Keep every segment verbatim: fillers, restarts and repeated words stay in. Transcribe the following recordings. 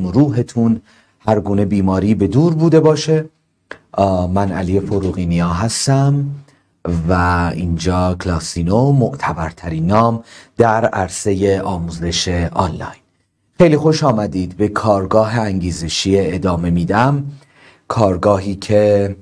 جسم و روحتون هر گونه بیماری به دور بوده باشه. من علی فروغی نیا هستم و اینجا کلاسینو، معتبرترین نام در عرصه آموزش آنلاین. خیلی خوش آمدید به کارگاه انگیزشی ادامه میدم، کارگاهی که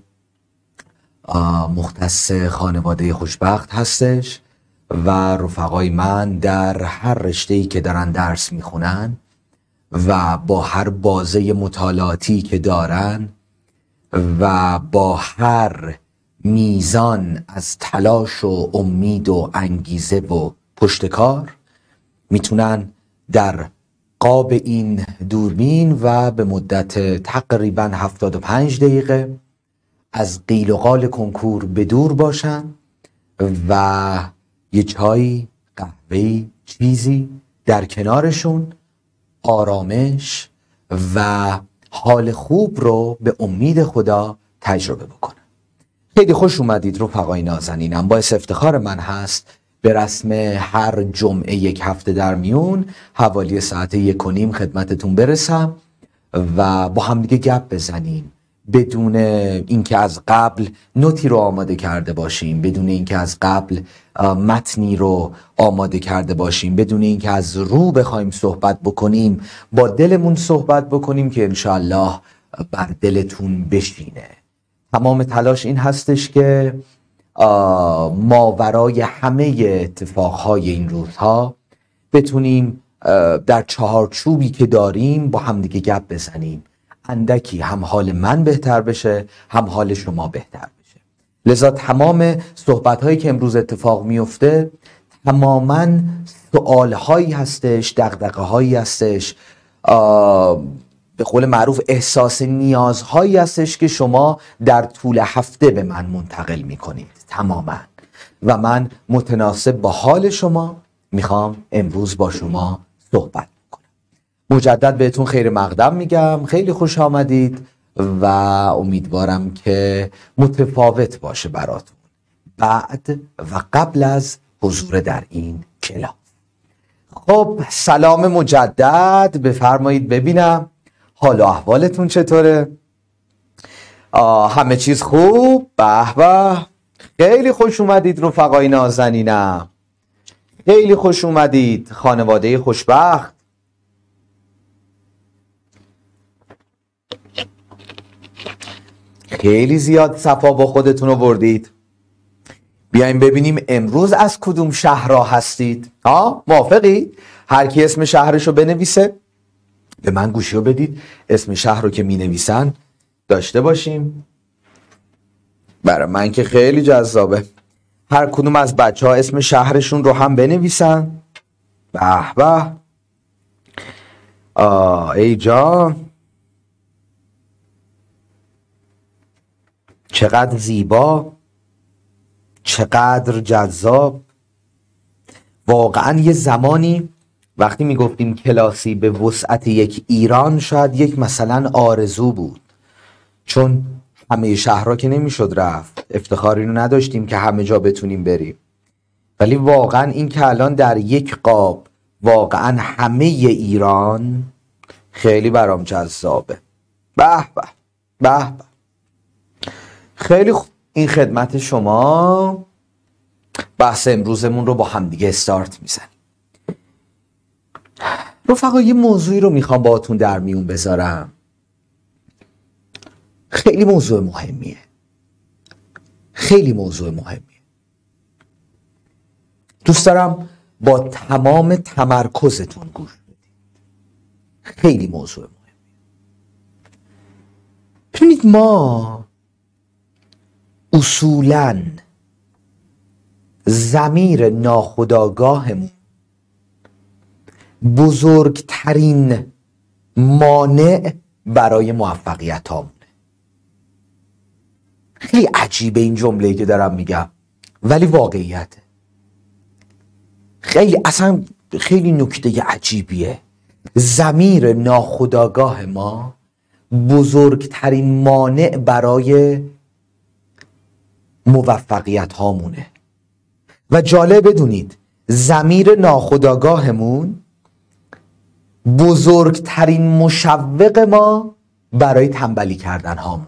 مختص خانواده خوشبخت هستش و رفقای من در هر رشته‌ای که دارن درس میخونن و با هر بازه مطالعاتی که دارن و با هر میزان از تلاش و امید و انگیزه و پشتکار میتونن در قاب این دوربین و به مدت تقریبا هفتاد و پنج دقیقه از قیل و قال کنکور به دور باشن و یه چای، قهوه‌ای، چیزی در کنارشون آرامش و حال خوب رو به امید خدا تجربه بکنن. خیلی خوش اومدید رفقای نازنینم. باعث افتخار من هست به رسم هر جمعه یک هفته در میون حوالی ساعت یک و نیم خدمتتون برسم و با هم دیگه گپ بزنیم، بدون اینکه از قبل نوتی رو آماده کرده باشیم، بدون اینکه از قبل متنی رو آماده کرده باشیم، بدون اینکه از رو بخوایم صحبت بکنیم، با دلمون صحبت بکنیم که انشالله بر دلتون بشینه. تمام تلاش این هستش که ماورای همه اتفاقهای این روزها بتونیم در چهارچوبی که داریم با همدیگه گپ بزنیم، اندکی هم حال من بهتر بشه هم حال شما بهتر بشه. لذا تمام صحبت‌هایی که امروز اتفاق میفته تماماً سوال‌هایی هستش، دغدغه‌هایی هستش، به قول معروف احساس نیازهایی هستش که شما در طول هفته به من منتقل میکنید تماماً و من متناسب با حال شما میخوام امروز با شما صحبت کنم. مجدد بهتون خیر مقدم میگم، خیلی خوش آمدید و امیدوارم که متفاوت باشه براتون بعد و قبل از حضور در این کلاس. خب سلام مجدد، بفرمایید ببینم حال و احوالتون چطوره؟ همه چیز خوب؟ به به، خیلی خوش اومدید رفقای نازنینم، خیلی خوش اومدید خانواده خوشبخت. خیلی زیاد صفا با خودتون آوردید. بیایم ببینیم امروز از کدوم شهرها هستید. ها موافقید؟ هر کی اسم شهرشو بنویسه، به من گوشی رو بدید، اسم شهر رو که می نویسن داشته باشیم. برای من که خیلی جذابه. هر کدوم از بچه ها اسم شهرشون رو هم بنویسن. به به، ای جان چقدر زیبا، چقدر جذاب. واقعا یه زمانی وقتی میگفتیم کلاسی به وسعت یک ایران شاید یک مثلا آرزو بود، چون همه شهرها که نمیشد رفت، افتخاری رو نداشتیم که همه جا بتونیم بریم، ولی واقعا این که الان در یک قاب واقعا همه ایران خیلی برام جذابه. به به به به، خیلی خوب. این خدمت شما. بحث امروزمون رو با همدیگه استارت میزنیم. رفقا یه موضوعی رو میخوام باهاتون در میون بذارم، خیلی موضوع مهمیه، خیلی موضوع مهمیه. دوست دارم با تمام تمرکزتون گوش بدید، خیلی موضوع مهمیه. ببینید ما اصولاً ضمیر ناخودآگاهمون بزرگترین مانع برای موفقیت هامونه. خیلی عجیبه این جمله‌ای که دارم میگم، ولی واقعیته. خیلی اصلا خیلی نکته عجیبیه. ضمیر ناخودآگاه ما بزرگترین مانع برای موفقیت هامونه و جالب بدونید ضمیر ناخودآگاهمون بزرگترین مشوق ما برای تنبلی کردن هامونه.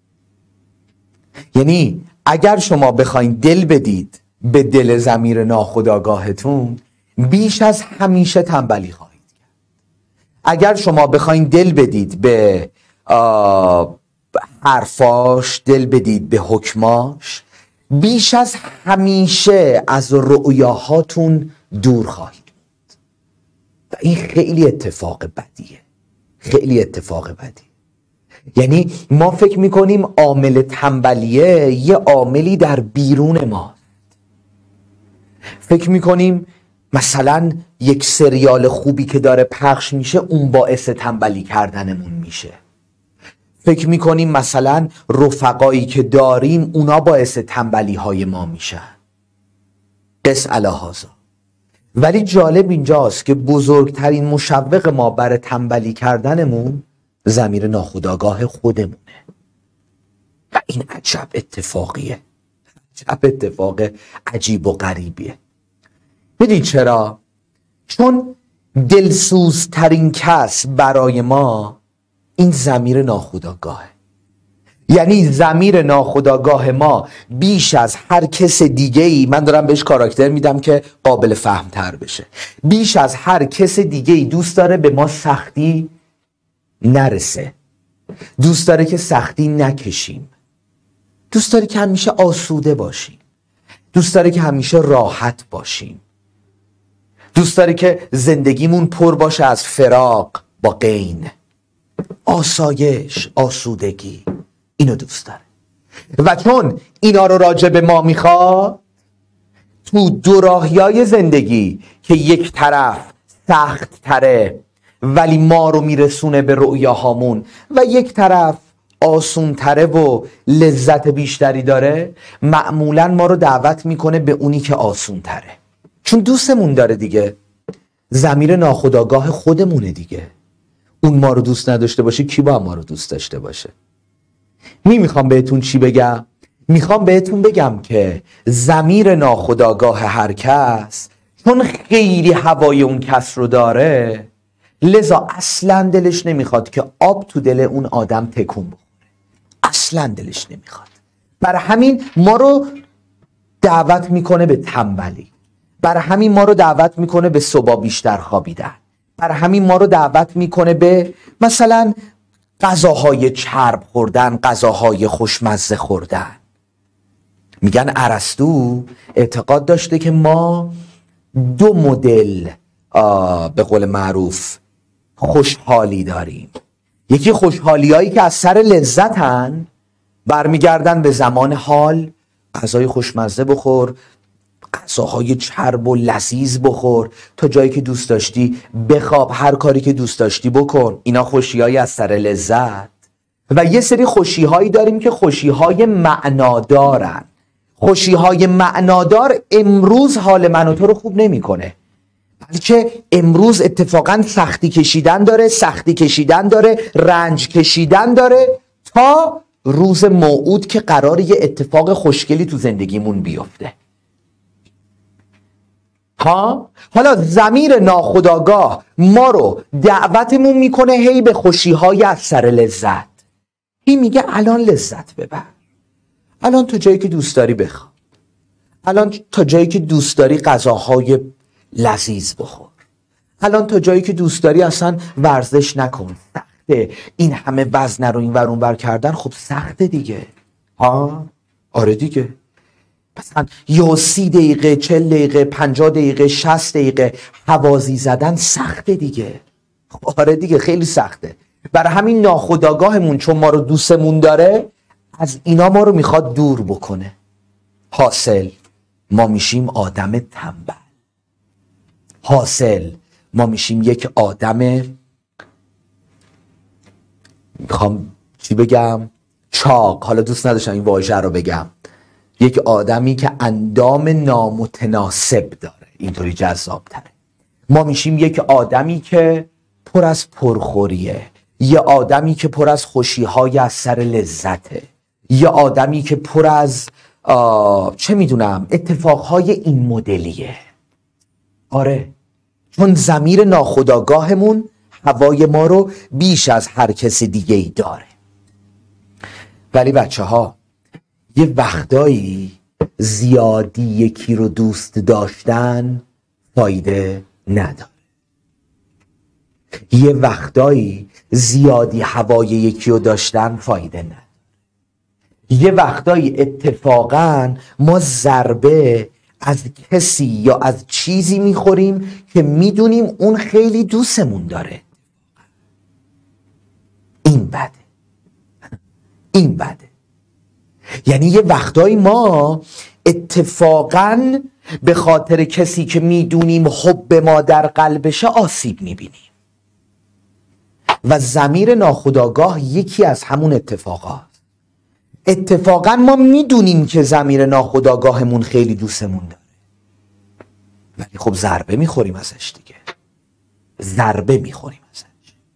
یعنی اگر شما بخواین دل بدید به دل ضمیر ناخودآگاهتون، بیش از همیشه تنبلی خواهید کرد. اگر شما بخواین دل بدید به حرفاش، دل بدید به حکماش، بیش از همیشه از رؤیاهاتون دور خواهید بود. و این خیلی اتفاق بدیه، خیلی اتفاق بدیه. یعنی ما فکر میکنیم عامل تنبلیه یه عاملی در بیرون ما. فکر میکنیم مثلا یک سریال خوبی که داره پخش میشه اون باعث تنبلی کردنمون میشه. فکر میکنیم مثلا رفقایی که داریم اونا باعث تنبلی های ما میشن. قس علی هذا. ولی جالب اینجاست که بزرگترین مشوق ما برای تنبلی کردنمون ضمیر ناخودآگاه خودمونه. و این عجب اتفاقیه، عجب اتفاق عجیب و غریبیه. میدونی چرا؟ چون دلسوزترین کس برای ما این ضمیر ناخودآگاهه. یعنی ضمیر ناخودآگاه ما بیش از هر کس دیگه‌ای، من دارم بهش کاراکتر میدم که قابل فهم تر بشه، بیش از هر کس دیگه‌ای دوست داره به ما سختی نرسه، دوست داره که سختی نکشیم، دوست داره که همیشه آسوده باشیم، دوست داره که همیشه راحت باشیم، دوست داره که زندگیمون پر باشه از فراق با غین، آسایش، آسودگی. اینو دوست داره. و چون اینا رو راجع به ما میخواد، تو دوراهیای زندگی که یک طرف سخت تره ولی ما رو میرسونه به رؤیاهامون و یک طرف آسون تره و لذت بیشتری داره، معمولا ما رو دعوت میکنه به اونی که آسون تره، چون دوستمون داره دیگه. ضمیر ناخودآگاه خودمونه دیگه. اون ما رو دوست نداشته باشه کی با ما رو دوست داشته باشه؟ می میخوام بهتون چی بگم؟ میخوام بهتون بگم که ضمیر ناخودآگاه هر کس چون خیلی هوای اون کس رو داره، لذا اصلا دلش نمیخواد که آب تو دل اون آدم تکون بخوره. اصلا دلش نمیخواد. برای همین ما رو دعوت میکنه به تنبلی، برای همین ما رو دعوت میکنه به صبح بیشتر خوابیدن، برای همین ما رو دعوت میکنه به مثلا غذاهای چرب خوردن، غذاهای خوشمزه خوردن. میگن ارسطو اعتقاد داشته که ما دو مدل به قول معروف خوشحالی داریم. یکی خوشحالی هایی که از سر لذتن، برمیگردن به زمان حال، غذای خوشمزه بخور، غذاهای چرب و لذیذ بخور، تا جایی که دوست داشتی بخواب، هر کاری که دوست داشتی بکن. اینا خوشی‌هایی از سر لذت. و یه سری خوشی‌هایی داریم که خوشی‌های معنادارن. خوشی‌های معنادار امروز حال من و تو رو خوب نمی‌کنه، بلکه امروز اتفاقا سختی کشیدن داره، سختی کشیدن داره، رنج کشیدن داره، تا روز موعود که قراره یه اتفاق خوشگلی تو زندگیمون بیفته. ها؟ حالا ضمیر ناخودآگاه ما رو دعوتمون میکنه هی به خوشی‌های از سر لذت. این میگه الان لذت ببر، الان تا جایی که دوست داری بخواب، الان تا جایی که دوست داری غذاهای لذیذ بخور، الان تا جایی که دوست داری اصلا ورزش نکن، سخته. این همه وزن رو این ور اون ور کردن خب سخته دیگه. ها؟ آره دیگه. مثلا یا سی دقیقه، چل دقیقه، پنجاه دقیقه، شصت دقیقه حوازی زدن سخته دیگه. آره دیگه خیلی سخته. برای همین ناخودآگاهمون چون ما رو دوستمون داره، از اینا ما رو میخواد دور بکنه. حاصل ما میشیم آدم تنبل. حاصل ما میشیم یک آدم، میخوام چی بگم، چاق. حالا دوست نداشتم این واژه رو بگم. یک آدمی که اندام نامتناسب داره، اینطوری جذاب تره. ما میشیم یک آدمی که پر از پرخوریه، یه آدمی که پر از خوشی‌های از سر لذته، یه آدمی که پر از چه میدونم اتفاقهای این مدلیه. آره، چون ضمیر ناخودآگاهمون هوای ما رو بیش از هر کس دیگه ای داره. ولی بچه ها، یه وقتایی زیادی یکی رو دوست داشتن فایده نداره. یه وقتایی زیادی هوای یکی رو داشتن فایده نداره. یه وقتایی اتفاقا ما ضربه از کسی یا از چیزی میخوریم که میدونیم اون خیلی دوستمون داره. این بده، این بده. یعنی یه وقتایی ما اتفاقا به خاطر کسی که میدونیم حب ما در قلبشه آسیب میبینیم و ضمیر ناخودآگاه یکی از همون اتفاقات. اتفاقا ما میدونیم که ضمیر ناخودآگاهمون خیلی دوستمون داره، ولی خب ضربه میخوریم ازش دیگه. ضربه میخوریم ازش.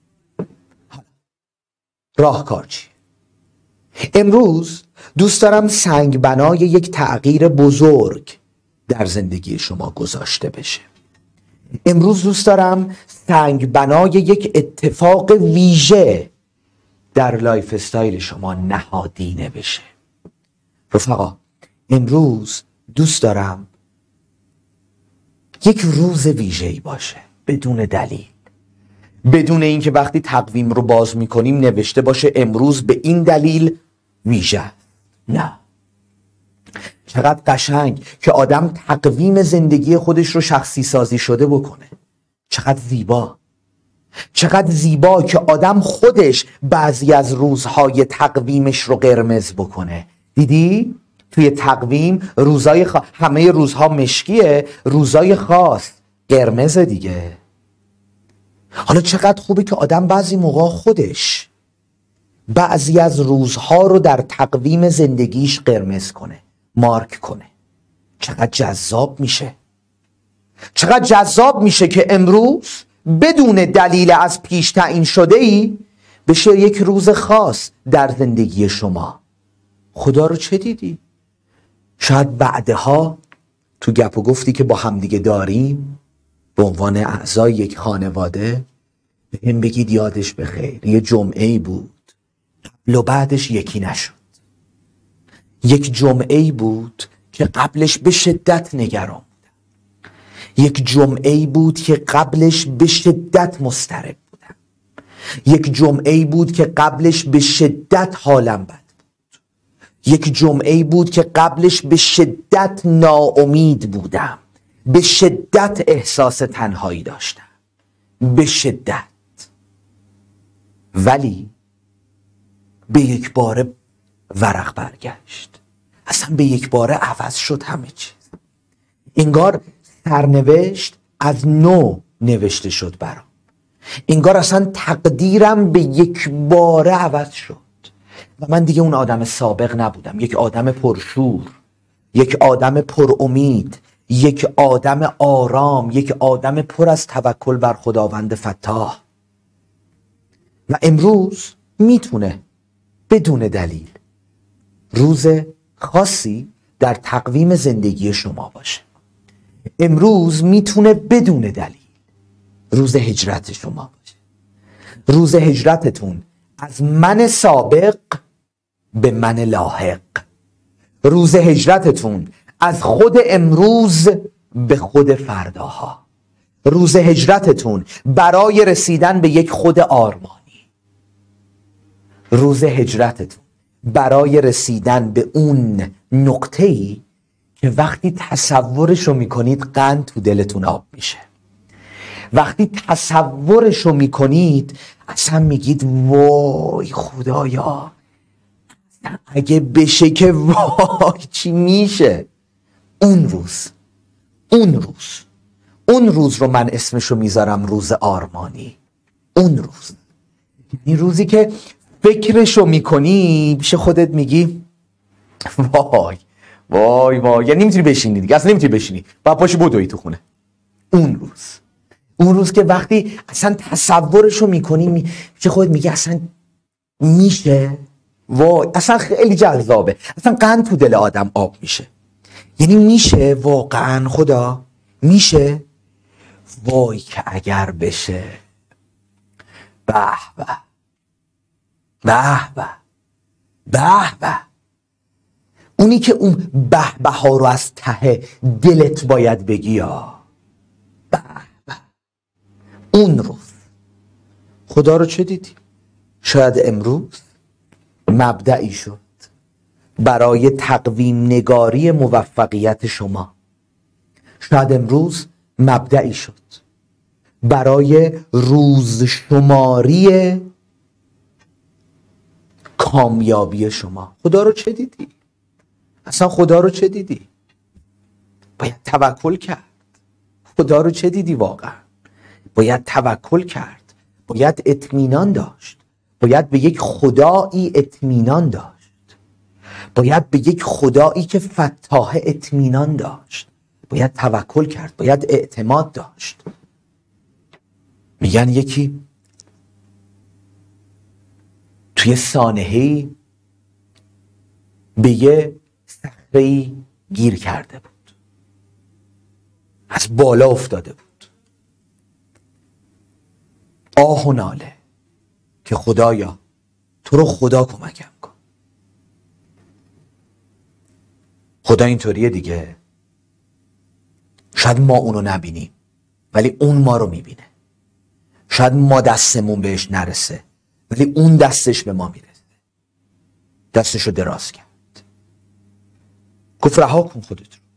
راهکار چیه؟ امروز دوست دارم سنگ بنای یک تغییر بزرگ در زندگی شما گذاشته بشه. امروز دوست دارم سنگ بنای یک اتفاق ویژه در لایف استایل شما نهادینه بشه. رفقا، امروز دوست دارم یک روز ویژه‌ای باشه، بدون دلیل، بدون اینکه وقتی تقویم رو باز میکنیم نوشته باشه امروز به این دلیل ویژه. نه. چقدر قشنگ که آدم تقویم زندگی خودش رو شخصی سازی شده بکنه. چقدر زیبا. چقدر زیبا که آدم خودش بعضی از روزهای تقویمش رو قرمز بکنه. دیدی؟ توی تقویم روزای خ... همه روزها مشکیه، روزای خاص قرمز دیگه. حالا چقدر خوبه که آدم بعضی موقع خودش بعضی از روزها رو در تقویم زندگیش قرمز کنه، مارک کنه. چقدر جذاب میشه. چقدر جذاب میشه که امروز بدون دلیل از پیش تعیین شده ای بشه یک روز خاص در زندگی شما. خدا رو چه دیدی؟ شاید بعدها تو گپ و گفتی که با همدیگه داریم به عنوان اعضای یک خانواده به هم بگید یادش بخیر یه جمعه‌ای بود قبل و بعدش یکی نشد. یک جمعه‌ای بود که قبلش به شدت نگران بودم. یک جمعه‌ای بود که قبلش به شدت مضطرب بودم. یک جمعه‌ای بود که قبلش به شدت حالم بد بود. یک جمعه‌ای بود که قبلش به شدت ناامید بودم. به شدت احساس تنهایی داشتم. به شدت. ولی به یک باره ورق برگشت. اصلا به یک باره عوض شد همه چیز. انگار سرنوشت از نو نوشته شد برام. انگار اصلا تقدیرم به یک باره عوض شد و من دیگه اون آدم سابق نبودم. یک آدم پرشور، یک آدم پر امید، یک آدم آرام، یک آدم پر از توکل بر خداوند فتاح. و امروز میتونه بدون دلیل روز خاصی در تقویم زندگی شما باشه. امروز میتونه بدون دلیل روز هجرت شما باشه. روز هجرتتون از من سابق به من لاحق. روز هجرتتون از خود امروز به خود فرداها. روز هجرتتون برای رسیدن به یک خود آرمانی. روز هجرتتون برای رسیدن به اون نقطه‌ای که وقتی تصورشو میکنید قند تو دلتون آب میشه. وقتی تصورشو میکنید اصلا میگید وای خدایا اگه بشه که وای چی میشه. اون روز اون روز اون روز رو من اسمشو میذارم روز آرمانی. اون روز یعنی روزی که فکرشو میکنی پیش خودت میگی وای وای وای یعنی نمیتونی بشینی دیگه. اصلا نمیتونی بشینی، باید پاشی بدوی تو خونه. اون روز اون روز که وقتی اصلا تصورشو میکنی پیش خودت میگی اصلا میشه. وای اصلا خیلی جذابه. اصلا قند تو دل آدم آب میشه. یعنی میشه واقعا خدا میشه. وای که اگر بشه. به به به به به به. اونی که اون به به ها رو از ته دلت باید بگی، یا به به. اون روز خدا رو چه دیدی؟ شاید امروز مبدعی شد برای تقویم نگاری موفقیت شما. شاید امروز مبدعی شد برای روز شماری کامیابی شما. خدا رو چه دیدی؟ اصلا خدا رو چه دیدی؟ باید توکل کرد. خدا رو چه دیدی واقعا؟ باید توکل کرد. باید اطمینان داشت. باید به یک خدایی اطمینان داشت. باید به یک خدایی که فتاح اطمینان داشت. باید توکل کرد. باید اعتماد داشت. میگن یکی توی سانحه‌ای به یه صخره‌ای گیر کرده بود، از بالا افتاده بود، آه و ناله که خدایا تو رو خدا کمکم کن. خدا اینطوریه دیگه، شاید ما اونو نبینیم ولی اون ما رو میبینه. شاید ما دستمون بهش نرسه ولی اون دستش به ما میرسه. دستشو دراز کرد، گفت رها کن خودت رو.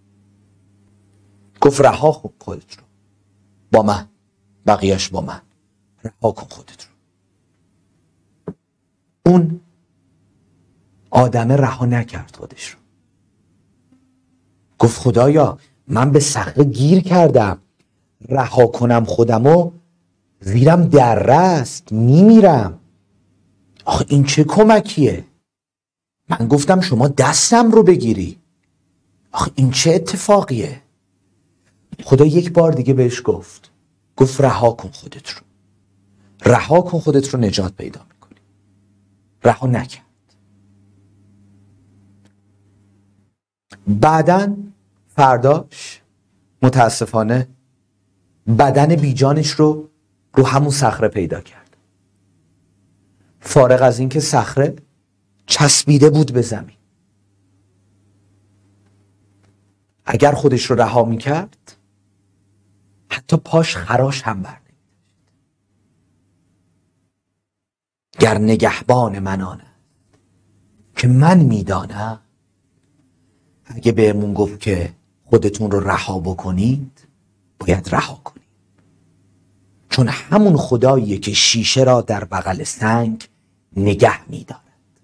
گفت رها کن خودت رو با من، بقیهش با من. رها کن خودت رو. اون آدم رها نکرد خودش رو. گفت خدایا من به صخره گیر کردم، رها کنم خودمو زیرم دره است، میمیرم. آخه این چه کمکیه؟ من گفتم شما دستم رو بگیری. آخه این چه اتفاقیه؟ خدا یک بار دیگه بهش گفت گفت رها کن خودت رو. رها کن خودت رو، نجات پیدا میکنی. رها نکرد. بعدن فرداش متاسفانه بدن بیجانش رو رو همون صخره پیدا کرد، فارغ از اینکه صخره چسبیده بود به زمین. اگر خودش رو رها میکرد حتی پاش خراش هم بر نمی‌داشت. گر نگهبان من آنه که من میدانم، اگه بهمون گفت که خودتون رو رها بکنید باید رها کنید، چون همون خداییه که شیشه را در بغل سنگ نگه می‌دارد.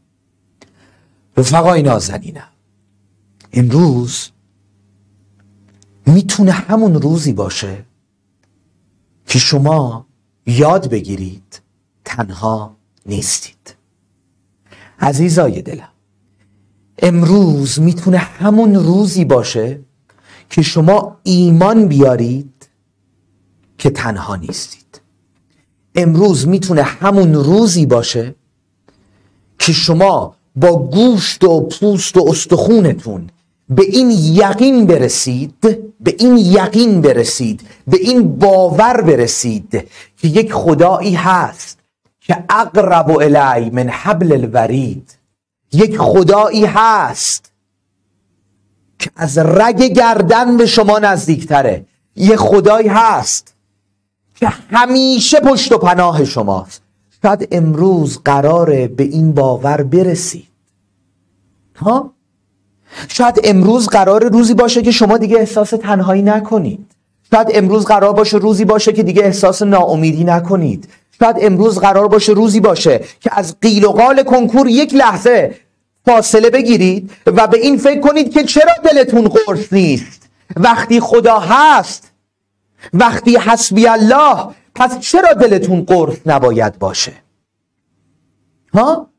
رفقای نازنینم، امروز میتونه همون روزی باشه که شما یاد بگیرید تنها نیستید. عزیزای دلم، امروز میتونه همون روزی باشه که شما ایمان بیارید که تنها نیستید. امروز میتونه همون روزی باشه که شما با گوشت و پوست و استخونتون به این یقین برسید به این یقین برسید به این باور برسید که یک خدایی هست که اقرب الی من حبل الورید. یک خدایی هست که از رگ گردن به شما نزدیکتره. یک خدایی هست که همیشه پشت و پناه شماست. شاید امروز قراره به این باور برسید. ها؟ شاید امروز قرار روزی باشه که شما دیگه احساس تنهایی نکنید. شاید امروز قرار باشه روزی باشه که دیگه احساس ناامیدی نکنید. شاید امروز قرار باشه روزی باشه که از قیل و قال کنکور یک لحظه فاصله بگیرید و به این فکر کنید که چرا دلتون قرص نیست وقتی خدا هست، وقتی حسبی الله، پس چرا دلتون قرص نباید باشه؟ ها؟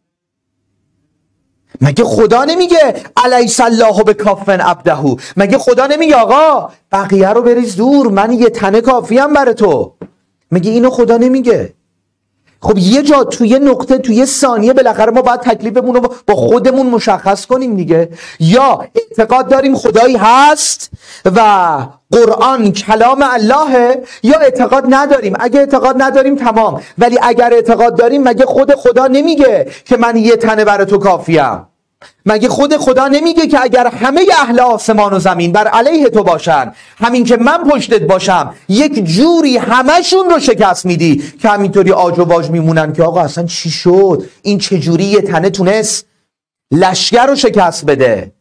مگه خدا نمیگه الیس الله بکافن عبده؟ مگه خدا نمیگه آقا بقیه رو بریز دور، من یه تنه کافیم برای تو؟ مگه اینو خدا نمیگه؟ خب یه جا توی یه نقطه توی یه ثانیه بالاخره ما باید تکلیفمون رو با خودمون مشخص کنیم دیگه. یا اعتقاد داریم خدایی هست و قرآن کلام اللهه، یا اعتقاد نداریم. اگه اعتقاد نداریم تمام، ولی اگر اعتقاد داریم مگه خود خدا نمیگه که من یه تنه برای تو کافیم؟ مگه خود خدا نمیگه که اگر همه اهل آسمان و زمین بر علیه تو باشن، همین که من پشتت باشم، یک جوری همشون رو شکست میدی که همینطوری آج و واج میمونن که آقا اصلا چی شد؟ این چجوری یه تنه تونست لشگر رو شکست بده؟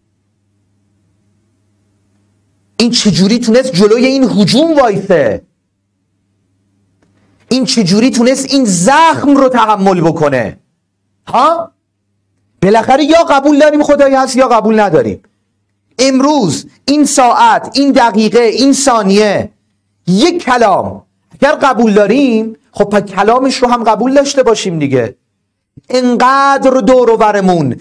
این چجوری تونست جلوی این هجوم وایسه؟ این چجوری تونست این زخم رو تحمل بکنه؟ ها؟ بالاخره یا قبول داریم خدایی هست یا قبول نداریم. امروز این ساعت، این دقیقه، این ثانیه، یک کلام اگر قبول داریم، خب پس کلامش رو هم قبول داشته باشیم دیگه. انقدر دور و برمون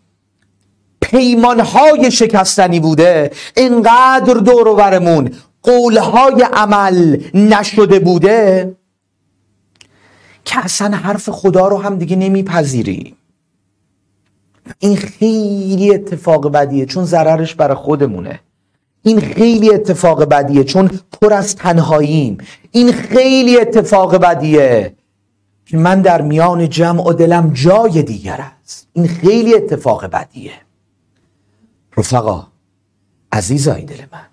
پیمانهای شکستنی بوده، انقدر دور و برمون قولهای عمل نشده بوده که اصلا حرف خدا رو هم دیگه نمیپذیریم. این خیلی اتفاق بدیه چون ضررش برای خودمونه. این خیلی اتفاق بدیه چون پر از تنهاییم. این خیلی اتفاق بدیه که من در میان جمع و دلم جای دیگر است. این خیلی اتفاق بدیه. رفقا، عزیزای دل من،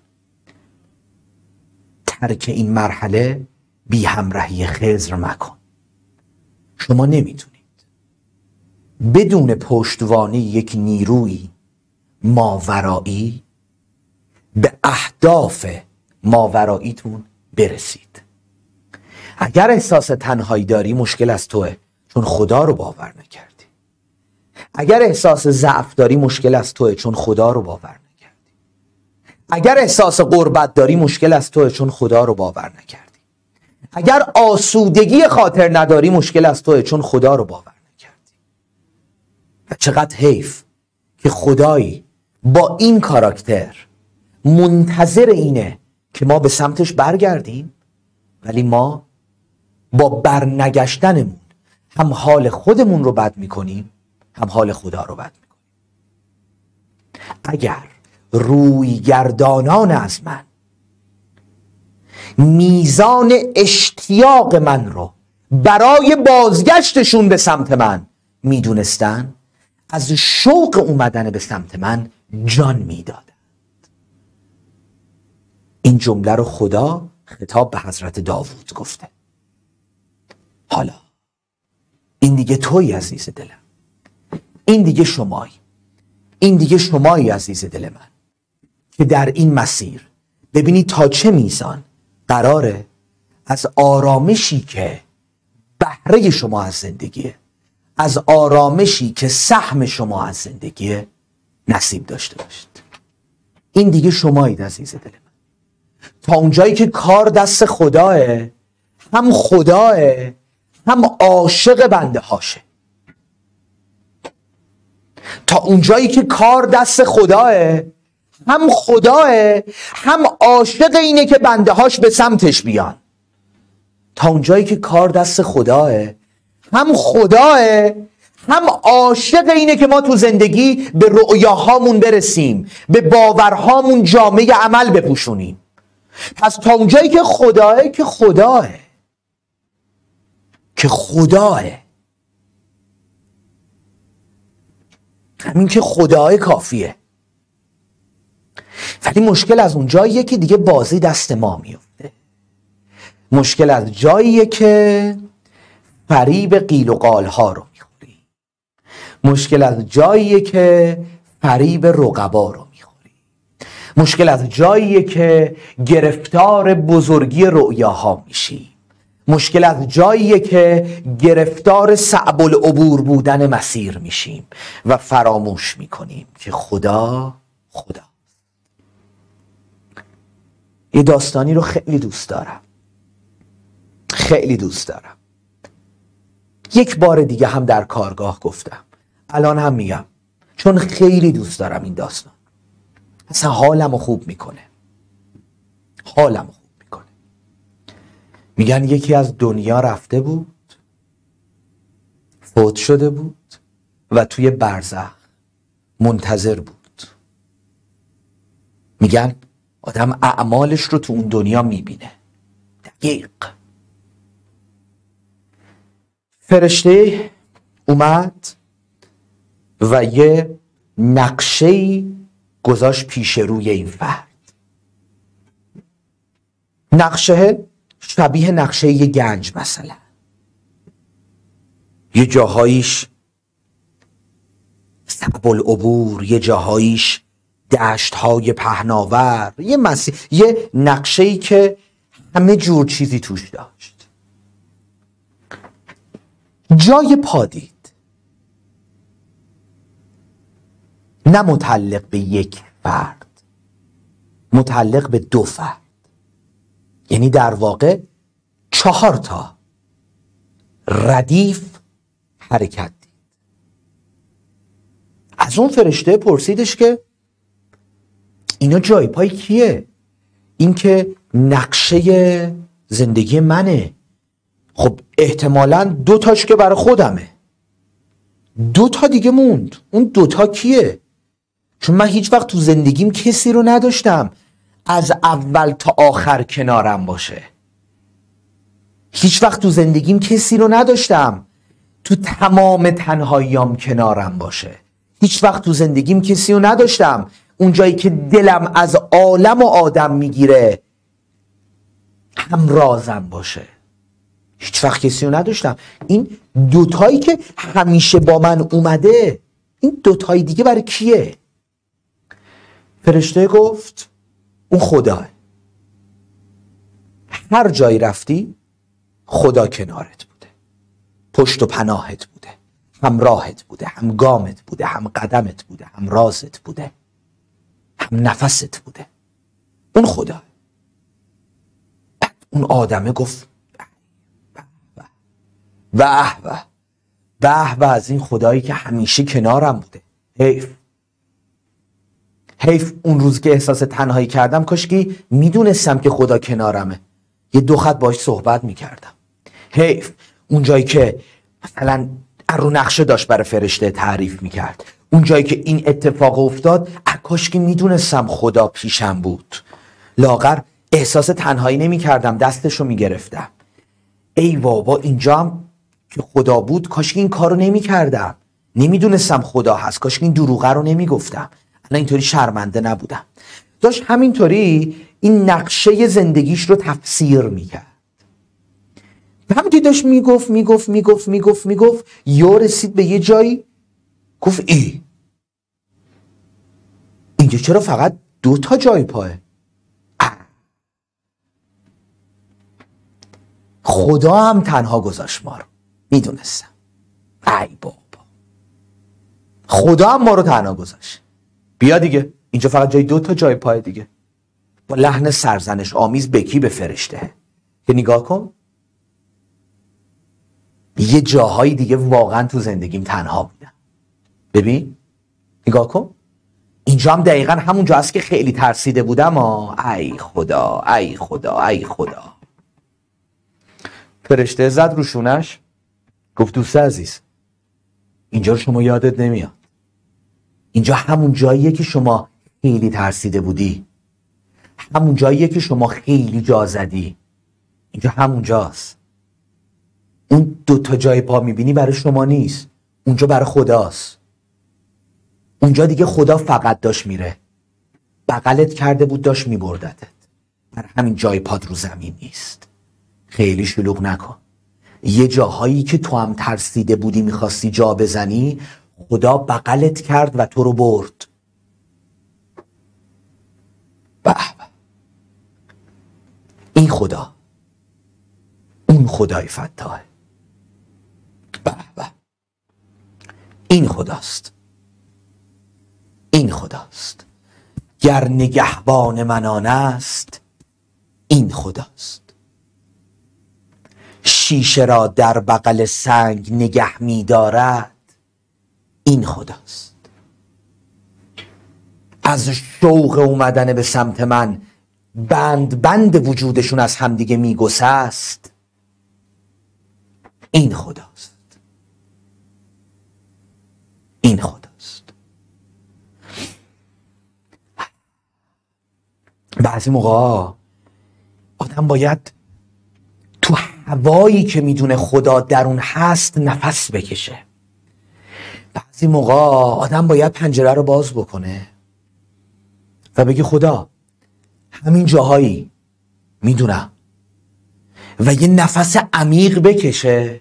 ترک این مرحله بی همراهی خضر مکن. شما نمیتونید بدون پشتوانه یک نیروی ماورایی به اهداف ماوراییتون برسید. اگر احساس تنهایی داری، مشکل از توه، چون خدا رو باور نکردی. اگر احساس ضعف داری، مشکل از توه، چون خدا رو باور نکردی. اگر احساس غربت داری، مشکل از توه، چون خدا رو باور نکردی. اگر آسودگی خاطر نداری، مشکل از توه، چون خدا رو باور نکردی. و چقدر حیف که خدایی با این کاراکتر منتظر اینه که ما به سمتش برگردیم، ولی ما با برنگشتنمون هم حال خودمون رو بد میکنیم، هم حال خدا رو بد میکنیم. اگر روی گردانان از من میزان اشتیاق من رو برای بازگشتشون به سمت من میدونستن، از شوق اومدن به سمت من جان میدادند. این جمله رو خدا خطاب به حضرت داوود گفته. حالا این دیگه توی عزیز دلم، این دیگه شمایی، این دیگه شمایی عزیز دل من که در این مسیر ببینی تا چه میزان قراره از آرامشی که بهره شما از زندگیه، از آرامشی که سهم شما از زندگیه، نصیب داشته باشید. این دیگه شمایید عزیز دل من. تا اونجایی که کار دست خداه، هم خداه هم عاشق بنده هاشه. تا اونجایی که کار دست خداه، هم خداه هم عاشق اینه که بنده هاش به سمتش بیان. تا اونجایی که کار دست خداه، هم خداه هم عاشق اینه که ما تو زندگی به رؤیاهامون برسیم، به باورهامون جامعه عمل بپوشونیم. پس تا اونجایی که خداه که خداه که خداه همین که خداه کافیه. ولی مشکل از اون جاییه که دیگه بازی دست ما میفته. مشکل از جاییه که فریب قیل و قال ها رو میخوری. مشکل از جاییه که فریب رقبا رو میخوری. مشکل از جاییه که گرفتار بزرگی رؤیاها میشی. مشکل از جاییه که گرفتار صعب العبور بودن مسیر میشیم و فراموش میکنیم که خدا خدا. یه داستانی رو خیلی دوست دارم، خیلی دوست دارم. یک بار دیگه هم در کارگاه گفتم، الان هم میگم، چون خیلی دوست دارم این داستان. اصلا حالمو خوب میکنه، حالمو خوب میکنه. میگن یکی از دنیا رفته بود فوت شده بود و توی برزخ منتظر بود. میگن آدم اعمالش رو تو اون دنیا میبینه. دقیق. فرشته اومد و یه نقشه‌ای گذاشت پیش روی این فرد. نقشه شبیه نقشه یه گنج مثلا، یه جاهاییش صعب العبور، یه جاهاییش دشت های پهناور، یه مسیر، یه نقشه‌ای که همه جور چیزی توش داشت. جای پا دید، نه متعلق به یک فرد، متعلق به دو فرد، یعنی در واقع چهار تا ردیف حرکت دید. از اون فرشته پرسیدش که اینا جای پای کیه؟ این که نقشه زندگی منه. خب احتمالاً دو تاش که برای خودمه، دو تا دیگه موند. اون دو تا کیه؟ چون من هیچ وقت تو زندگیم کسی رو نداشتم از اول تا آخر کنارم باشه. هیچ وقت تو زندگیم کسی رو نداشتم تو تمام تنهاییام کنارم باشه. هیچ وقت تو زندگیم کسی رو نداشتم اون جایی که دلم از عالم و آدم میگیره همرازم باشه. هیچ وقت کسی رو نداشتم. این دوتایی که همیشه با من اومده، این دوتایی دیگه برای کیه؟ فرشته گفت اون خداه. هر جایی رفتی خدا کنارت بوده، پشت و پناهت بوده، همراهت بوده، هم گامت بوده، هم قدمت بوده، هم رازت بوده، هم نفست بوده. اون خدا. اون آدمه گفت به به به به به از این خدایی که همیشه کنارم بوده. حیف حیف اون روز که احساس تنهایی کردم کاشکی میدونستم که خدا کنارمه، یه دو خط باهاش صحبت میکردم. حیف اون جایی که مثلا رو نقشه داشت برای فرشته تعریف میکرد، اون جایی که این اتفاق افتاد کاشکی میدونستم خدا پیشم بود، لاغر احساس تنهایی نمیکردم، دستشو میگرفتم. ای بابا اینجا هم که خدا بود کاشکی این کارو نمیکردم، نمیدونستم خدا هست، کاشکی این دروغه رو نمیگفتم، الان اینطوری شرمنده نبودم. داشت همینطوری این نقشه زندگیش رو تفسیر میکرد. همینطوری داشت میگفت میگفت میگفت میگفت میگفت یا رسید به یه جایی گفت ای اینجا چرا فقط دو تا جای پاه؟ خدا هم تنها گذاشت ما رو، میدونستم. ای بابا خدا هم ما رو تنها گذاشت. بیا دیگه اینجا فقط جای دو تا جای پای دیگه. با لحن سرزنش آمیز بکی به فرشته که نگاه کن یه جاهای دیگه واقعا تو زندگیم تنها بودم. ببین نگاه کن اینجا هم دقیقا همون جا هست که خیلی ترسیده بودم. آه ای خدا ای خدا ای خدا. فرشته زد رو شونش گفت دوست عزیز اینجا رو شما یادت نمیاد، اینجا همون جاییه که شما خیلی ترسیده بودی، همون جاییه که شما خیلی جا زدی، اینجا همون جاست. اون دو تا جای پا میبینی برای شما نیست، اونجا برای خداست. اونجا دیگه خدا فقط داشت میره، بغلت کرده بود داشت میبردتت. برای همین جای پاد رو زمین نیست. خیلی شلوغ نکن. یه جاهایی که تو هم ترسیده بودی میخواستی جا بزنی خدا بغلت کرد و تو رو برد. به به این خدا اون خدای فتاحه. به به این خداست، این خداست. گر نگهبان من آن است این خداست. شیشه را در بغل سنگ نگه می دارد این خداست. از شوق اومدن به سمت من بند بند وجودشون از همدیگه می گسست این خداست. بعضی موقع آدم باید تو هوایی که میدونه خدا در اون هست نفس بکشه. بعضی موقع آدم باید پنجره رو باز بکنه و بگه خدا همین جاهایی میدونم، و یه نفس عمیق بکشه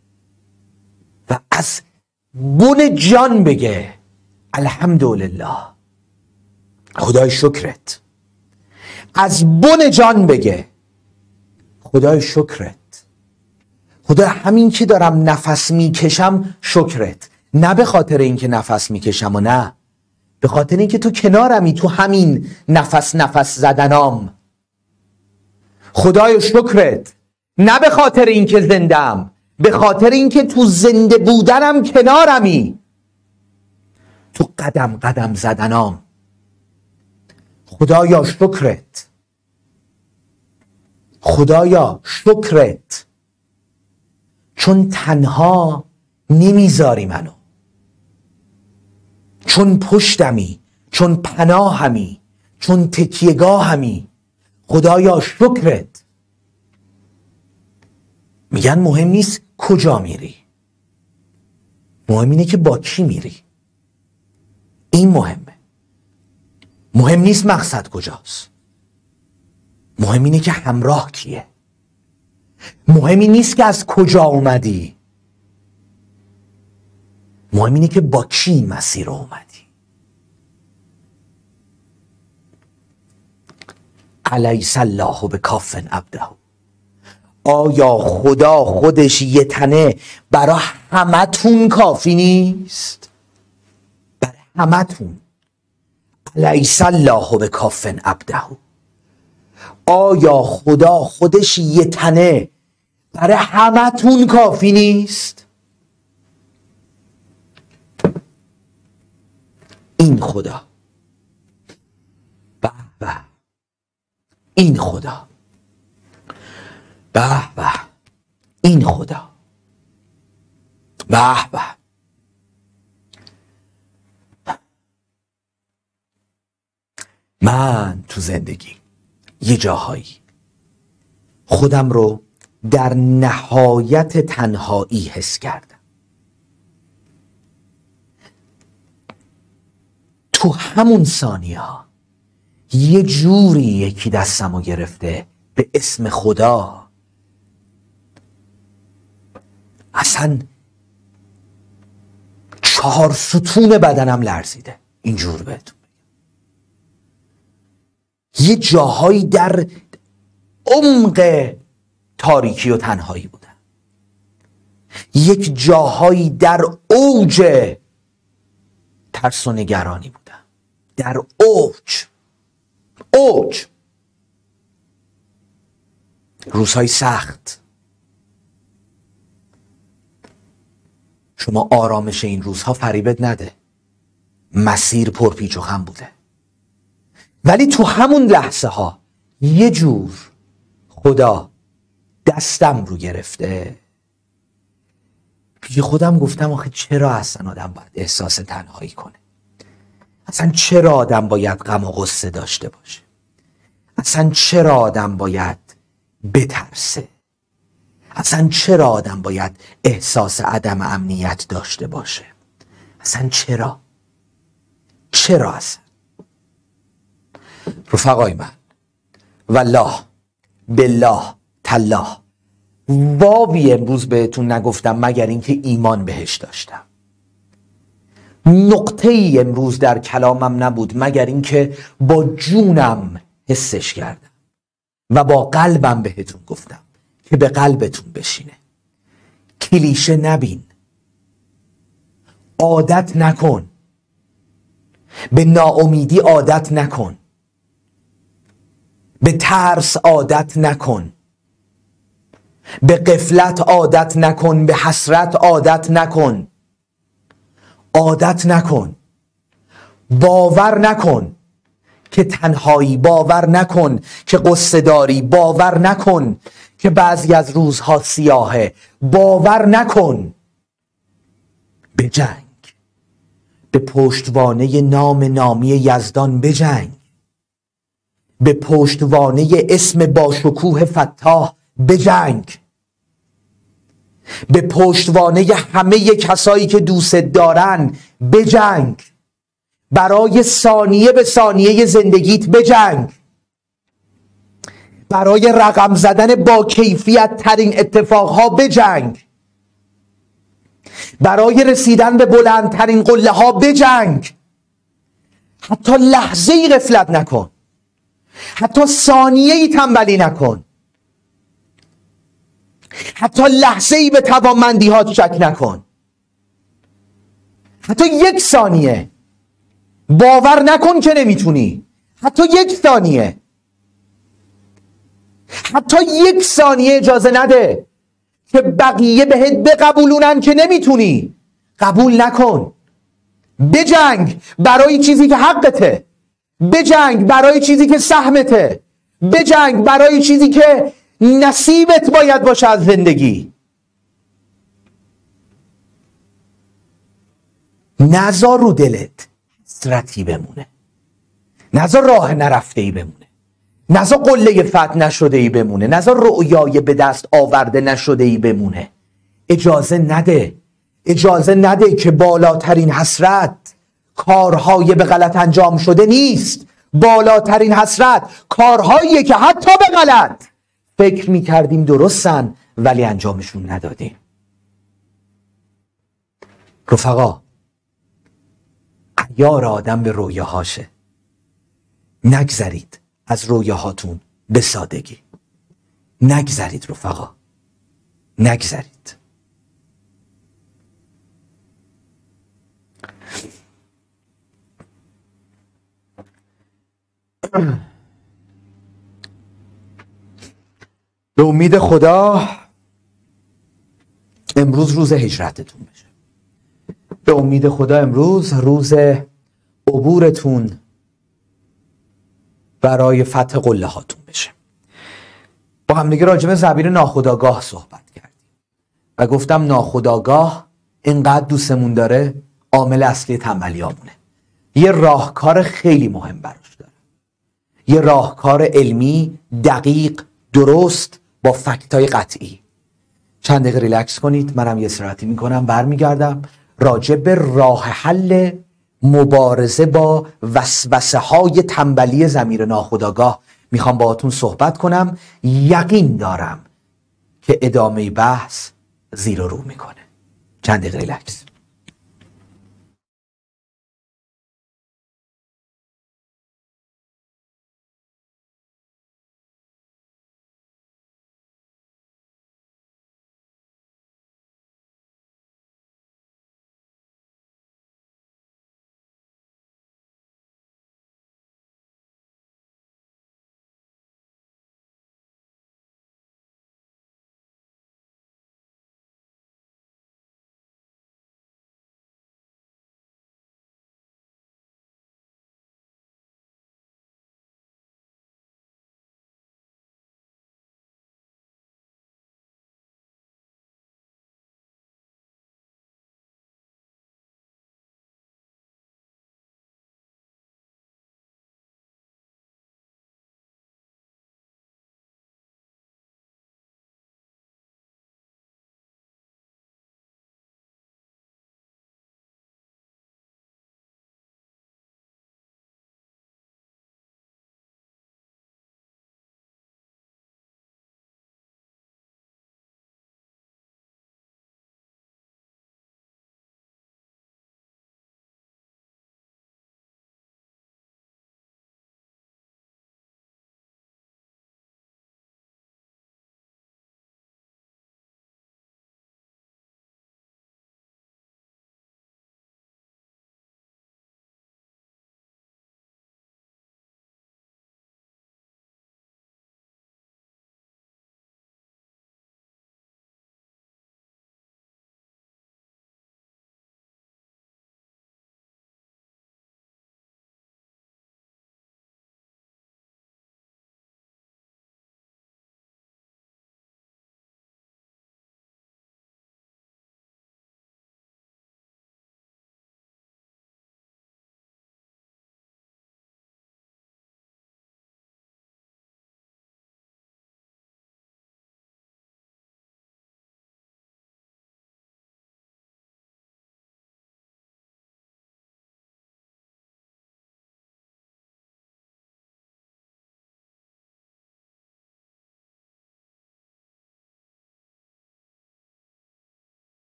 و از بن جان بگه الحمدلله، خدای شکرت. از بن جان بگه خدای شکرت، خدا همین که دارم نفس میکشم شکرت. نه به خاطر اینکه نفس میکشم و نه به خاطر اینکه تو کنارمی، تو همین نفس نفس زدنام. خدای شکرت، نه به خاطر اینکه زندم، به خاطر اینکه تو زنده بودنم کنارمی، تو قدم قدم زدنام. خدایا شکرت، خدایا شکرت، چون تنها نمیذاری منو، چون پشتمی، چون پناهمی، چون تکیهگاهمی. خدایا شکرت. میگن مهم نیست کجا میری، مهم اینه که با کی میری. این مهمه. مهم نیست مقصد کجاست، مهم اینه که همراه کیه. مهمی نیست که از کجا اومدی، مهم اینه که با کی این مسیر اومدی. الیس الله بکاف عبده. آیا خدا خودش یه تنه برای همتون کافی نیست؟ برای همتون. الیس الله بکاف عبده. آیا خدا خودش یه تنه برای همتون کافی نیست؟ این خدا، به به، این خدا، به به، این خدا، به به. من تو زندگی یه جاهایی خودم رو در نهایت تنهایی حس کردم. تو همون ثانیه ها یه جوری یکی دستمو گرفته به اسم خدا، اصلا چهار ستون بدنم لرزیده. اینجور بهتون یه جاهایی در عمق تاریکی و تنهایی بودم، یک جاهایی در اوج ترس و نگرانی بودم، در اوج اوج روزهای سخت. شما آرامش این روزها فریبت نده، مسیر پرپیچ و خم بوده، ولی تو همون لحظه ها یه جور خدا دستم رو گرفته. پیش خودم گفتم آخه چرا اصلا آدم باید احساس تنهایی کنه؟ اصلا چرا آدم باید غم و غصه داشته باشه؟ اصلا چرا آدم باید بترسه؟ اصلا چرا آدم باید احساس عدم امنیت داشته باشه؟ اصلا چرا؟ چرا اصلا؟ رفقای من، والله بالله تالله واوی امروز بهتون نگفتم مگر اینکه ایمان بهش داشتم. نقطه ای امروز در کلامم نبود مگر اینکه با جونم حسش کردم و با قلبم بهتون گفتم که به قلبتون بشینه. کلیشه نبین، عادت نکن، به ناامیدی عادت نکن، به ترس عادت نکن، به غفلت عادت نکن، به حسرت عادت نکن، عادت نکن، باور نکن که تنهایی، باور نکن که قصه داری، باور نکن که بعضی از روزها سیاهه، باور نکن. بجنگ، به پشتوانه نام نامی یزدان بجنگ، به پشتوانه اسم باشکوه فتاح بجنگ، به پشتوانه همه کسایی که دوست دارن بجنگ، برای ثانیه به ثانیه زندگیت بجنگ، برای رقم زدن با کیفیت ترین اتفاقها بجنگ، برای رسیدن به بلندترین قله ها بجنگ. حتی لحظه ای غفلت نکن، حتی ثانیه ای تنبلی نکن، حتی لحظه ای به توانمندی ها شک نکن، حتی یک ثانیه باور نکن که نمیتونی، حتی یک ثانیه، حتی یک ثانیه اجازه نده که بقیه بهت بقبولونن که نمیتونی. قبول نکن. بجنگ برای چیزی که حقته، بجنگ برای چیزی که سهمته، بجنگ برای چیزی که نصیبت باید باشه از زندگی. نذار رو دلت حسرتی بمونه، نذار راه نرفته ای بمونه، نذار قله فتح نشده ای بمونه، نذار رؤیای به دست آورده نشده ای بمونه. اجازه نده، اجازه نده که بالاترین حسرت کارهای به غلط انجام شده نیست. بالاترین حسرت کارهایی که حتی به غلط فکر میکردیم درستن ولی انجامشون ندادیم. رفقا، عیار آدم به رویاهاشه. نگذرید از رویاهاتون به سادگی. نگذرید رفقا، نگذرید. به امید خدا امروز روز هجرتتون بشه. به امید خدا امروز روز عبورتون برای فتح قله هاتون بشه. با هم دیگه راجع به زمیر ناخودآگاه صحبت کردیم و گفتم ناخودآگاه اینقدر دوستمون داره عامل اصلی تنبلیامونه. یه راهکار خیلی مهم براش داره، یه راهکار علمی دقیق درست با فکتای قطعی. چند دقیقه ریلکس کنید، منم یه استراحتی میکنم، برمیگردم راجع به راه حل مبارزه با وسوسه های تنبلی ضمیر ناخودآگاه میخوام باهاتون صحبت کنم. یقین دارم که ادامه بحث زیر و رو میکنه. چند دقیقه ریلکس.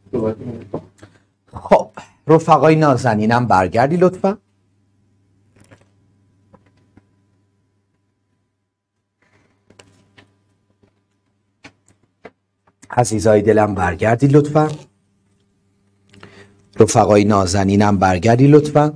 خب رفقای نازنینم برگردی لطفا. عزیزای دلم برگردی لطفا. رفقای نازنینم برگردی لطفا.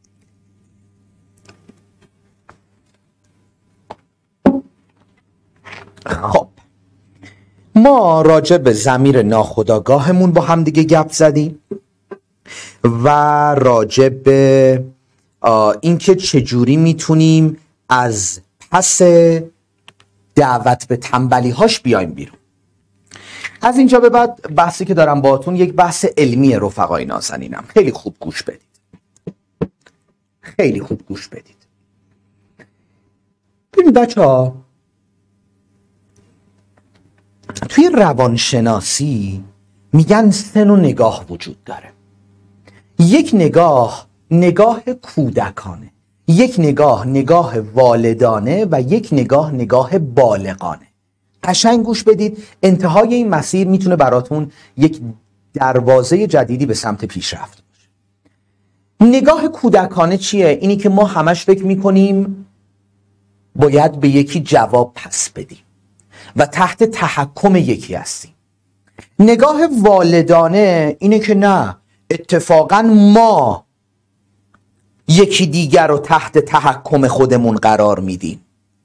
خب ما راجع به ضمیر ناخودآگاهمون با هم دیگه گپ زدیم و راجع به اینکه چجوری میتونیم از پس دعوت به تنبلی هاش بیایم بیرون. از اینجا به بعد بحثی که دارم باهاتون یک بحث علمی رفقای نازنینم. خیلی خوب گوش بدید. خیلی خوب گوش بدید. ببینید بچه ها، توی روانشناسی میگن سه نوع نگاه وجود داره. یک نگاه نگاه کودکانه، یک نگاه نگاه والدانه و یک نگاه نگاه بالغانه. قشنگ گوش بدید، انتهای این مسیر میتونه براتون یک دروازه جدیدی به سمت پیشرفت باشه. نگاه کودکانه چیه؟ اینی که ما همش فکر میکنیم باید به یکی جواب پس بدیم و تحت تحکم یکی هستیم. نگاه والدانه اینه که نه، اتفاقا ما یکی دیگر رو تحت تحکم خودمون قرار میدیم.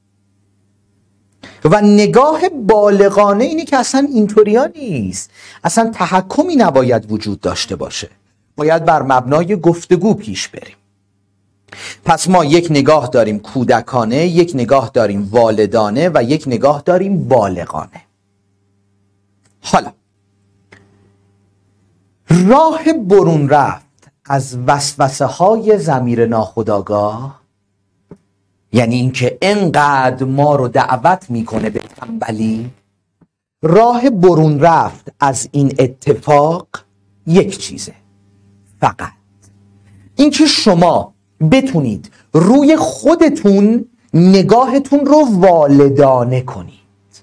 و نگاه بالغانه اینه که اصلا اینطوریا نیست، اصلا تحکمی نباید وجود داشته باشه، باید بر مبنای گفتگو پیش بریم. پس ما یک نگاه داریم کودکانه، یک نگاه داریم والدانه و یک نگاه داریم بالغانه. حالا راه برون رفت از وسوسه های ضمیر ناخودآگاه، یعنی اینکه انقدر ما رو دعوت میکنه به تنبلی، راه برون رفت از این اتفاق یک چیزه، فقط اینکه شما بتونید روی خودتون نگاهتون رو والدانه کنید،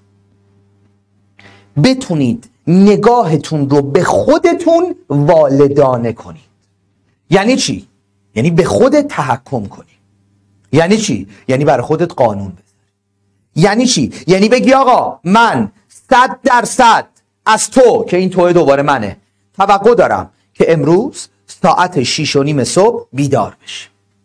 بتونید نگاهتون رو به خودتون والدانه کنید. یعنی چی؟ یعنی به خودت تحکم کنی. یعنی چی؟ یعنی برای خودت قانون بذاری. یعنی چی؟ یعنی بگی آقا من صد درصد از تو، که این توی دوباره منه، توقع دارم که امروز ساعت شیش و نیم صبح بیدار بشی.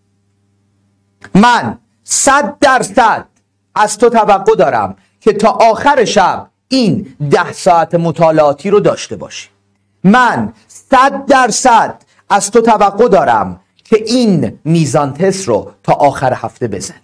من صد درصد از تو توقع دارم که تا آخر شب این ده ساعت مطالعاتی رو داشته باشی. من صد درصد از تو توقع دارم که این میزان تست رو تا آخر هفته بزنی.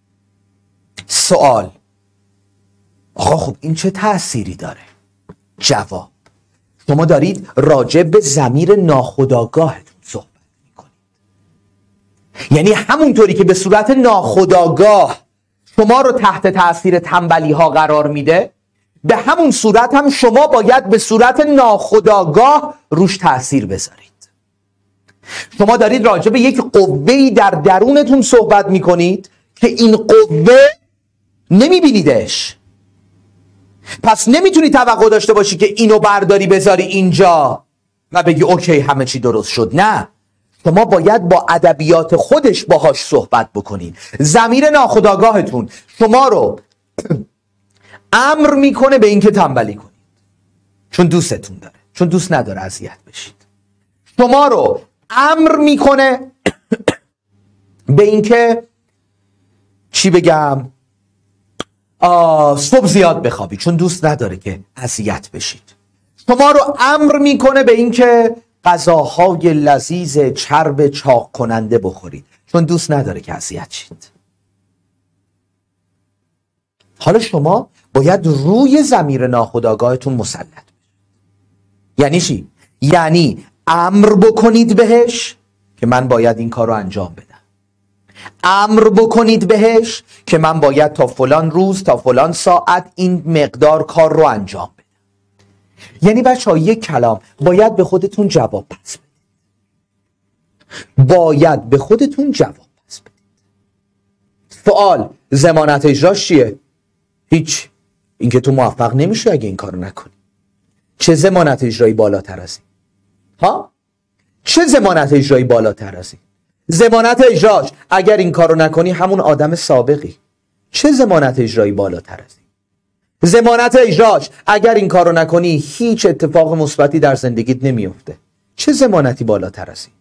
سوال: آقا خب این چه تأثیری داره؟ جواب: شما دارید راجع به ضمیر ناخودآگاهتون صحبت میکنید. یعنی همونطوری که به صورت ناخودآگاه شما رو تحت تأثیر تنبلی ها قرار میده، به همون صورت هم شما باید به صورت ناخودآگاه روش تأثیر بذارید. شما دارید راجع به یک قوه‌ای در درونتون صحبت میکنید که این قوه نمیبینیدش، پس نمیتونی توقع داشته باشی که اینو برداری بذاری اینجا و بگی اوکی همه چی درست شد. نه، شما باید با ادبیات خودش باهاش صحبت بکنید. ضمیر ناخودآگاهتون شما رو امر میکنه به اینکه تنبلی کنید، چون دوستتون داره، چون دوست نداره اذیت بشید. شما رو امر میکنه به اینکه چی بگم، صبح زیاد بخوابی، چون دوست نداره که اذیت بشید. شما رو امر میکنه به اینکه غذاهای لذیذ چرب چاق کننده بخورید، چون دوست نداره که اذیت شید. حالا شما باید روی ضمیر ناخودآگاهتون مسلط بشید. یعنی چی؟ یعنی امر بکنید بهش که من باید این کار رو انجام بدم. امر بکنید بهش که من باید تا فلان روز تا فلان ساعت این مقدار کار رو انجام بدم. یعنی بچه ها یک کلام، باید به خودتون جواب پس بدید. باید به خودتون جواب پس بدید. سوال: ضمانت اجراش چیه؟ هیچ. اینکه تو موفق نمیشه اگه این کارو نکنی. چه ضمانت اجرایی بالاتر از این؟ ها؟ چه ضمانت اجرایی بالاتر از این؟ ضمانت اجراش اگر این کارو نکنی همون آدم سابقی. چه ضمانت اجرایی بالاتر از این؟ ضمانت اجراش اگر این کارو نکنی هیچ اتفاق مثبتی در زندگیت نمیفته. چه ضمانتی بالاتر از این؟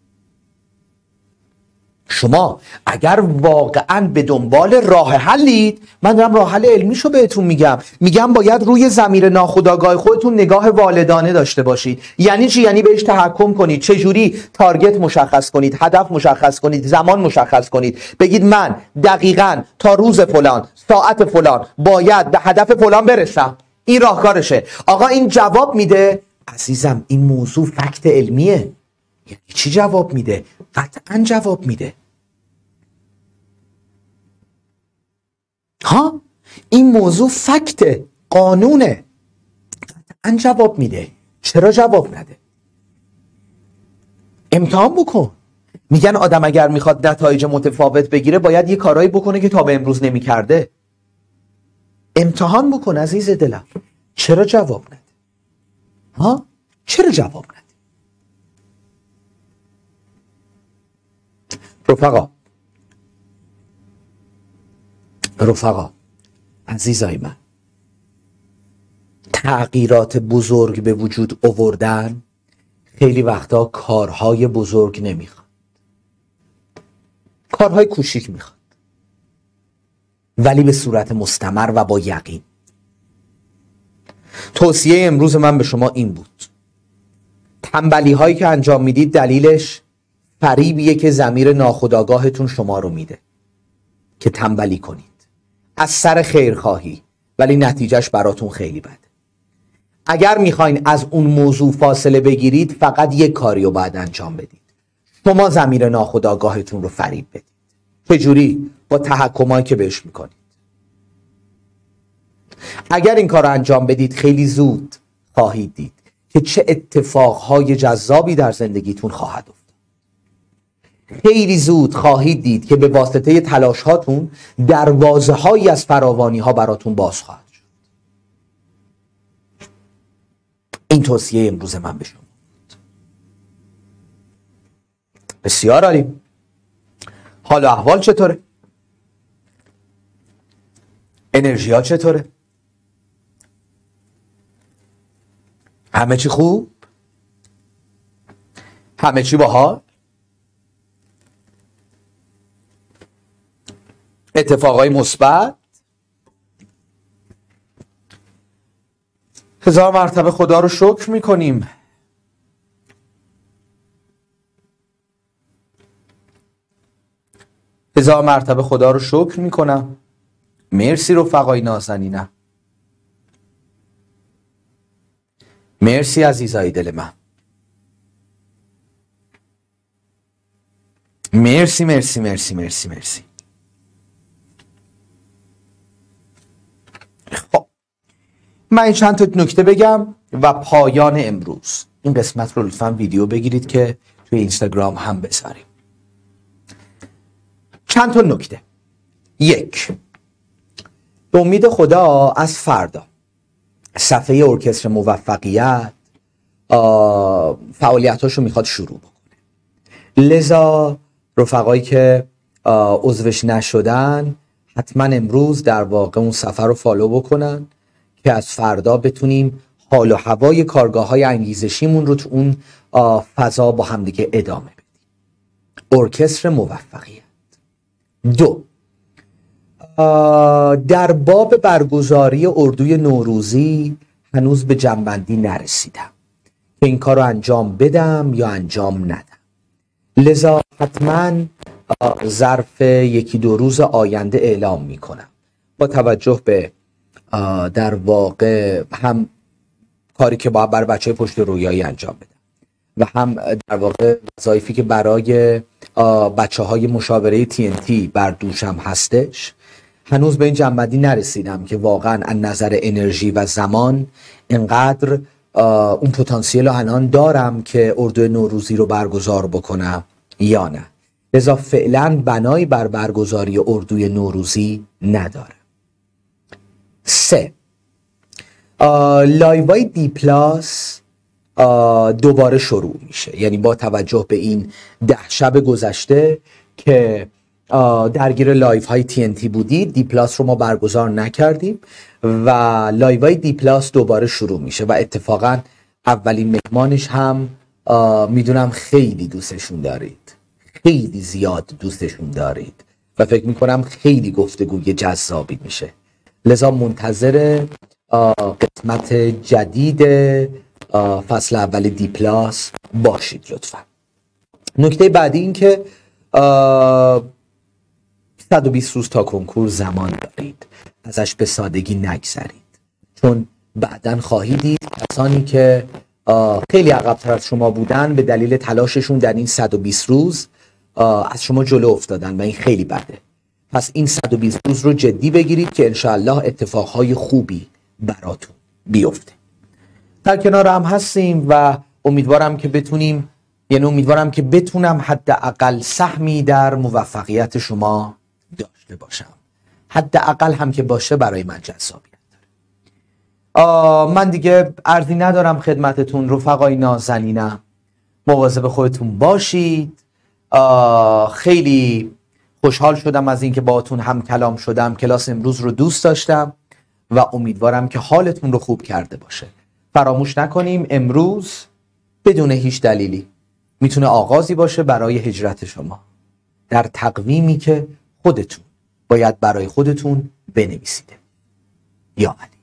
شما اگر واقعا به دنبال راه حلید، من دارم راه حل علمیشو بهتون میگم، میگم باید روی ضمیر ناخودآگاه خودتون نگاه والدانه داشته باشید. یعنی چی؟ یعنی بهش تحکم کنید. چجوری؟ تارگت مشخص کنید، هدف مشخص کنید، زمان مشخص کنید. بگید من دقیقاً تا روز فلان، ساعت فلان باید به هدف فلان برسم. این راهکارشه. آقا این جواب میده؟ عزیزم این موضوع فکت علمیه. یعنی چی جواب میده؟ قطعا جواب میده. ها؟ این موضوع فکت قانونه، قطعا جواب میده. چرا جواب نده؟ امتحان بکن. میگن آدم اگر میخواد نتایج متفاوت بگیره باید یه کارایی بکنه که تا به امروز نمیکرده. امتحان بکن عزیز دلم. چرا جواب نده؟ ها؟ چرا جواب نده؟ رفقا رفقا عزیزای من، تغییرات بزرگ به وجود آوردن خیلی وقتا کارهای بزرگ نمیخواد، کارهای کوچیک میخواد، ولی به صورت مستمر و با یقین. توصیه امروز من به شما این بود: تنبلی هایی که انجام میدید دلیلش فریبیه که ضمیر ناخودآگاهتون شما رو میده که تنبلی کنید از سر خیرخواهی، ولی نتیجهش براتون خیلی بده. اگر میخواین از اون موضوع فاصله بگیرید فقط یک کاری رو باید انجام بدید: شما ضمیر ناخودآگاهتون رو فریب بدید. چجوری؟ با تحکمایی که بهش میکنید. اگر این کار رو انجام بدید خیلی زود خواهید دید که چه اتفاقهای جذابی در زندگیتون خواهد افتاد. خیلی زود خواهید دید که به واسطه تلاش هاتون دروازه هایی از فراوانی ها براتون باز خواهد شد. این توصیه امروز من به شما بود. بسیار عالی. حال و احوال چطوره؟ انرژی ها چطوره؟ همه چی خوب؟ همه چی باحال؟ اتفاقای مثبت؟ هزار مرتبه خدا رو شکر میکنیم. هزار مرتبه خدا رو شکر میکنم. مرسی رفقای نازنینم. مرسی عزیزای دل من. مرسی مرسی مرسی مرسی مرسی. خب من چند تا نکته بگم و پایان امروز. این قسمت رو لطفاً ویدیو بگیرید که توی اینستاگرام هم بذاریم. چند تا نکته. یک، به امید خدا از فردا صفحه ارکستر موفقیت فعالیتاشو میخواد شروع بکنه. لذا رفقایی که عضوش نشدن حتما امروز در واقع اون صفحه رو فالو بکنن که از فردا بتونیم حال و هوای کارگاه های انگیزشیمون رو تو اون فضا با همدیگه ادامه بدیم. ارکستر موفقیت. دو، در باب برگزاری اردوی نوروزی هنوز به جنبندی نرسیدم که این کار رو انجام بدم یا انجام ندم. لذا حتما ظرف یکی دو روز آینده اعلام میکنم با توجه به در واقع هم کاری که باید برای بچه پشت رویایی انجام بدم و هم در واقع وظایفی که برای بچه های مشاوره تی ان تی بر دوشم هستش. هنوز به این جنبندی نرسیدم که واقعا از نظر انرژی و زمان انقدر اون پتانسیل رو الان دارم که اردو نوروزی رو برگزار بکنم یا نه. لذا فعلا بنایی بر برگزاری اردوی نوروزی ندارم. سه، لایوای دی پلاس دوباره شروع میشه. یعنی با توجه به این ده شب گذشته که درگیر لایف های تی ان تی بودید، دی پلاس رو ما برگزار نکردیم و لایف های دی پلاس دوباره شروع میشه و اتفاقا اولین مهمانش هم میدونم خیلی دوستشون دارید، خیلی زیاد دوستشون دارید و فکر میکنم خیلی گفتگوی جذابی میشه. لذا منتظر قسمت جدید فصل اول دی پلاس باشید لطفا. نکته بعدی این که صد و بیست روز تا کنکور زمان دارید، ازش به سادگی نگذرید، چون بعداً خواهید دید کسانی که خیلی عقب‌تر از شما بودن به دلیل تلاششون در این صد و بیست روز از شما جلو افتادن و این خیلی بده. پس این صد و بیست روز رو جدی بگیرید که انشاءالله اتفاقهای خوبی براتون بیفته. در کنار هم هستیم و امیدوارم که بتونیم یعنی امیدوارم که بتونم حداقل سهمی در موفقیت شما داشته باشم. حداقل هم که باشه برای من جذابیت داره. من دیگه عرضی ندارم خدمتتون رفقای نازنینم. مواظب خودتون باشید. خیلی خوشحال شدم از اینکه باهاتون هم کلام شدم. کلاس امروز رو دوست داشتم و امیدوارم که حالتون رو خوب کرده باشه. فراموش نکنیم امروز بدون هیچ دلیلی میتونه آغازی باشه برای هجرت شما در تقویمی که خودتون باید برای خودتون بنویسید. یا علی.